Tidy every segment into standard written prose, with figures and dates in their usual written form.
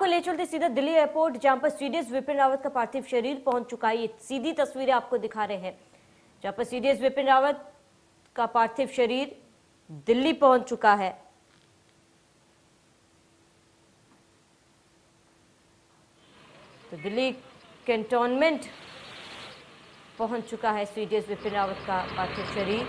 ले चलते सीधा दिल्ली एयरपोर्ट, जहां पर सीडीएस विपिन रावत का पार्थिव शरीर पहुंच चुका है। ये सीधी तस्वीरें आपको दिखा रहे हैं, जहां पर सीडीएस विपिन रावत का पार्थिव शरीर दिल्ली पहुंच चुका है। तो दिल्ली कैंटोनमेंट पहुंच चुका है सीडीएस विपिन रावत का पार्थिव शरीर।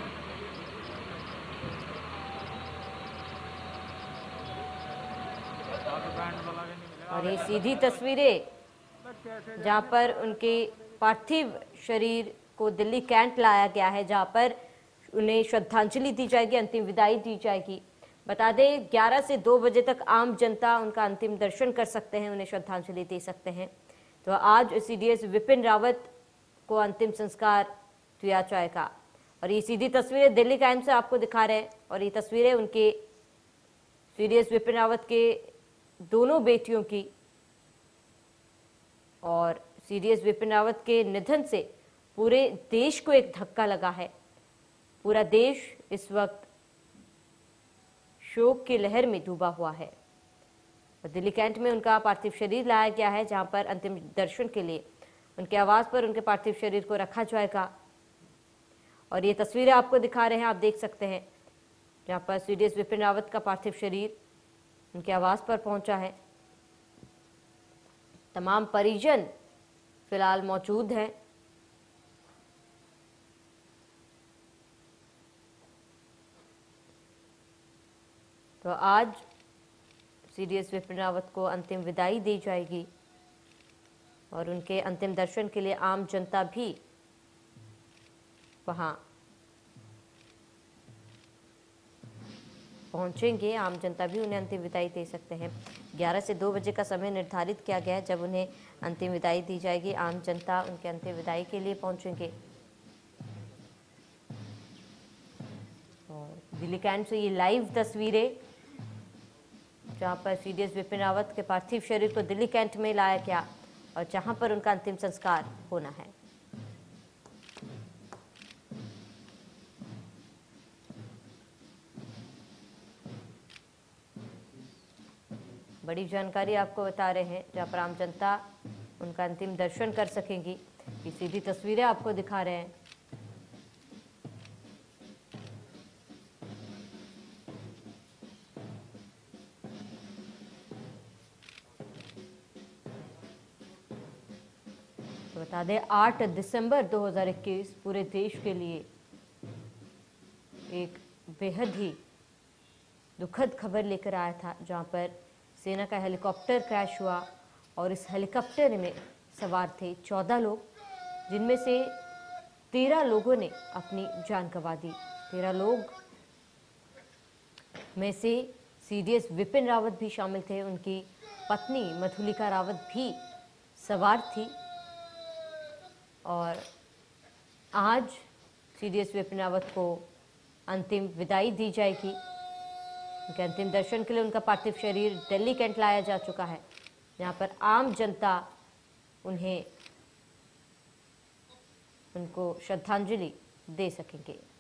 और ये सीधी तस्वीरें जहां पर उनके पार्थिव शरीर को दिल्ली कैंट लाया गया है, जहां पर उन्हें श्रद्धांजलि दी जाएगी, अंतिम विदाई दी जाएगी। बता दें 11 से 2 बजे तक आम जनता उनका अंतिम दर्शन कर सकते हैं, उन्हें श्रद्धांजलि दे सकते हैं। तो आज सीडीएस विपिन रावत को अंतिम संस्कार किया जाएगा। और ये सीधी तस्वीरें दिल्ली कैंट से आपको दिखा रहे हैं। और ये तस्वीरें उनके सीडीएस विपिन रावत के दोनों बेटियों की। और सीडीएस विपिन रावत के निधन से पूरे देश को एक धक्का लगा है। पूरा देश इस वक्त शोक की लहर में डूबा हुआ है। और दिल्ली कैंट में उनका पार्थिव शरीर लाया गया है, जहां पर अंतिम दर्शन के लिए उनके आवास पर उनके पार्थिव शरीर को रखा जाएगा। और ये तस्वीरें आपको दिखा रहे हैं, आप देख सकते हैं, जहां पर सीडीएस विपिन रावत का पार्थिव शरीर उनके आवास पर पहुंचा है। तमाम परिजन फिलहाल मौजूद हैं। तो आज सीडीएस विपिन रावत को अंतिम विदाई दी जाएगी और उनके अंतिम दर्शन के लिए आम जनता भी वहां पहुंचेंगे। आम जनता भी उन्हें अंतिम विदाई दे सकते हैं। 11 से 2 बजे का समय निर्धारित किया गया है, जब उन्हें अंतिम विदाई दी जाएगी। आम जनता उनके अंतिम विदाई के लिए पहुंचेंगे। और दिल्ली कैंट से ये लाइव तस्वीरें, जहां पर सीडीएस विपिन रावत के पार्थिव शरीर को दिल्ली कैंट में लाया गया और जहां पर उनका अंतिम संस्कार होना है। बड़ी जानकारी आपको बता रहे हैं, जहां पर आम जनता उनका अंतिम दर्शन कर सकेंगी। ये सीधी तस्वीरें आपको दिखा रहे हैं। तो बता दें 8 दिसंबर 2021 पूरे देश के लिए एक बेहद ही दुखद खबर लेकर आया था, जहां पर सेना का हेलीकॉप्टर क्रैश हुआ और इस हेलीकॉप्टर में सवार थे 14 लोग, जिनमें से 13 लोगों ने अपनी जान गंवा दी। 13 लोग में से सीडीएस विपिन रावत भी शामिल थे, उनकी पत्नी मधुलिका रावत भी सवार थी। और आज सीडीएस विपिन रावत को अंतिम विदाई दी जाएगी। उनके अंतिम दर्शन के लिए उनका पार्थिव शरीर दिल्ली कैंट लाया जा चुका है, जहां पर आम जनता उनको श्रद्धांजलि दे सकेंगे।